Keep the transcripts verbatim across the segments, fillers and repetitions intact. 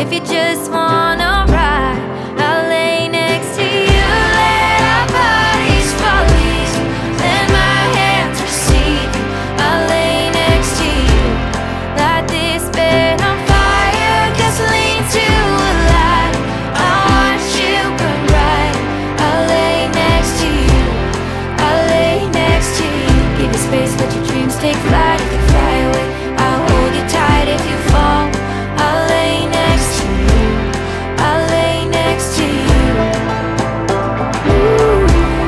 if you just wanna ride, I'll lay next to you. Let our bodies fall easy, let my hands receive you. I'll lay next to you, light this bed on fire, gasoline to a light. I'll watch you burn bright. I'll lay next to you, I'll lay next to you. Give you space, let your dreams take flight. If you fly away, I'll hold you tight. If you fall, I'll lay next to you, I'll lay next to you. Ooh.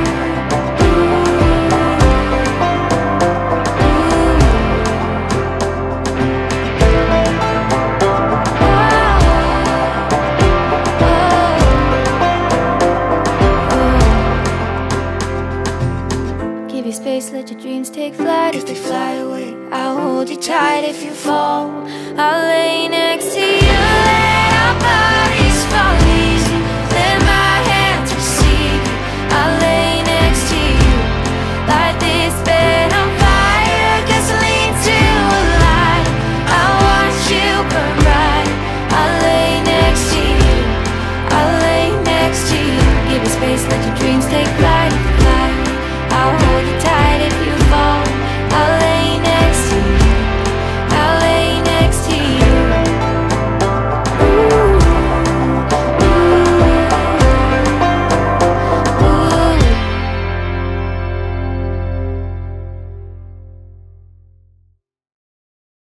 Give you space, let your dreams take flight. If they fly away, I'll hold you tight. If you fall, I'll lay next to you. Let our bodies